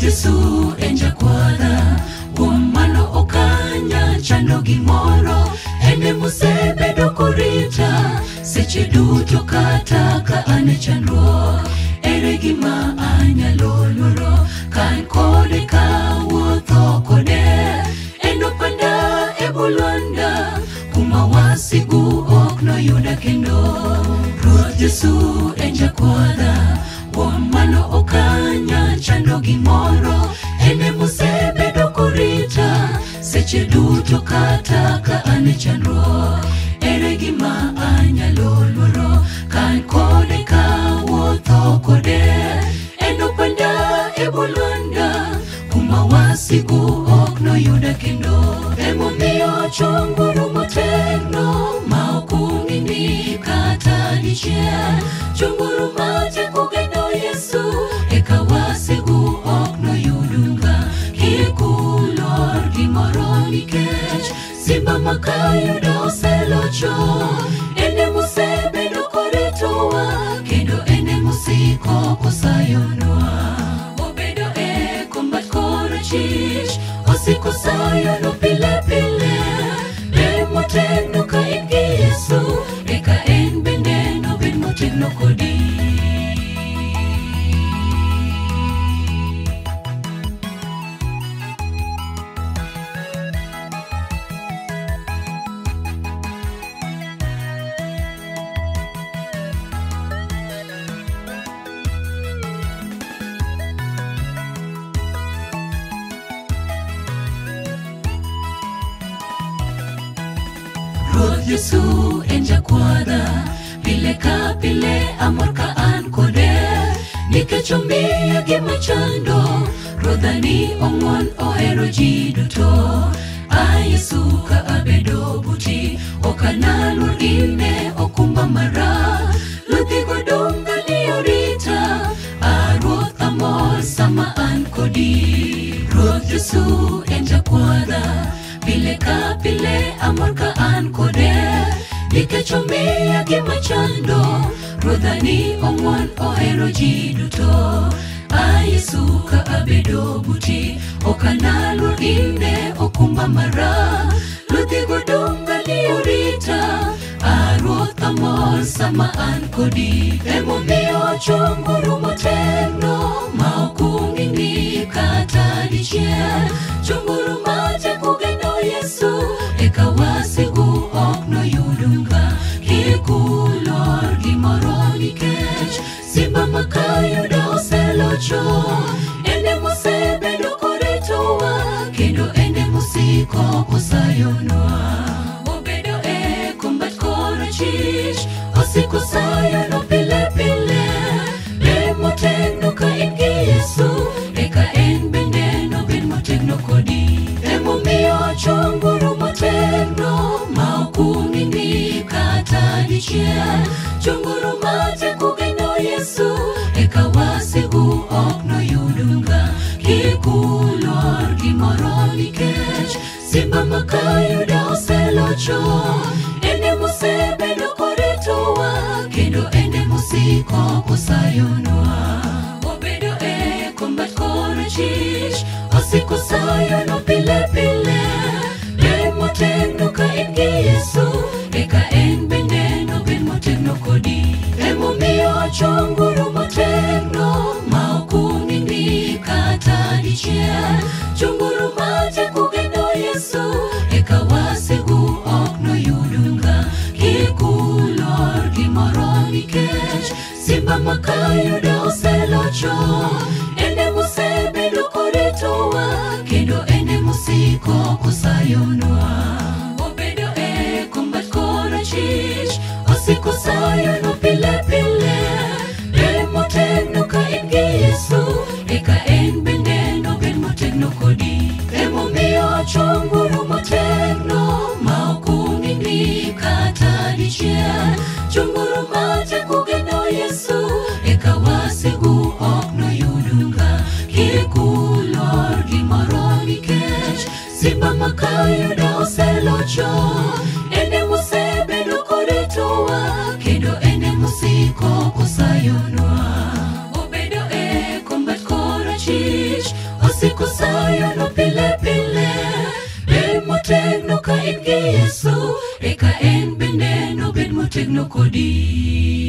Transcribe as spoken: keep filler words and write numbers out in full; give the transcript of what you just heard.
Yesu enja kwada Womano okanya chando gimoro Ene musebe dokorita Seche duto kata ka ane chandro Ere gima anya loloro Kan kode ka wotho kode Eno panda ebulwanda Kuma wasigu okno yuda kendo Ruoth Yesu enja kwada Womano okanya chando gimoro Ene musebe dokorita Seche duto kata ka ane chandro Ere gima anya loloro Kan kode ka wotho kode Eno panda ebulwanda Kuma wasigu okno yuda kendo Emo miyo chonguru motegno Ma okungini kata dichiel Chonguru mate kugendo Yesu Eka wasigu okno yudunga Kikulor gimoro nikech Simba makayuda oselocho Ene musebe dokoretowa Kendo ene musiko kosayonwa Obedo e kombat korachich Osiko sayono pile pile Ben motegno ka ingi Yesu Eka en bende no ben motegno kodi Ruoth Yesu enja kwada Pile ka pile amor ka an kode Nikech omiya gima chando Ruodhani ong'won ohero ji duto A Yesu ka abedo buti Okanalur ine okumba mara Luthigo donga ni orita A Ruoth amor sama an kodi Ruoth Yesu enja kwada Pile ka pile amor ka an kode Nikech omiya gima chando Ruodhani ong'won ohero ji duto A Yesu ka abedo buti Okanalur ine okumba mara Luthigo donga ni orita A Ruoth amor sama an kodi Emomiyo chonguru motegno Ma okungini kata dichiel Chonguru mate kugendo Yesu Eka wasigu okno yudunga Kikulor gimoro nikech Simba makayuda oselocho Ene musebe dokoretowa Kendo ene musiko kosayonwa Obedo e kombat korachich Osiko sayono pile pile Ben motegno ka ingi Yesu Eka en bende no ben motegno kodi Emomiyo chonguru motegno Ma okungini kata dichiel Chonguru mate kugendo Yesu Eka wasigu okno yudunga Kikulor gimoro nikech Simba makayuda oselocho Ene musebe dokoretowa Kendo ene musiko kosayonwa Obedo e kombat korachich Osiko sayono pile pile Ben motegno ka ingi Yesu Eka en bende no ben motegno kodi Emomiyo chonguru motegno Ma okungini kata dichiel Chonguru mate kugendo Yesu Eka wasigu okno yudunga Kikulor gimoro nikech Simba makayuda oselocho Ene musebe dokoretowa Kendo ene musiko kosayonwa Obedo e kombat korachich Osiko sayono pile pile Ben motegno ka ingi Yesu Eka en bende no ben motegno kodi Emomiyo chonguru motegno Ma okungini kata dichiel Chonguru mate kugendo Yesu Eka wasigu okno yudunga Kikulor gimoro nikech Simba makayuda oselocho Ene musebe dokoretowa Kendo ene musiko kosayonwa Obedo e kombat korachich motegno ka in gi Yesu, eka en bende nobed motegno kodi.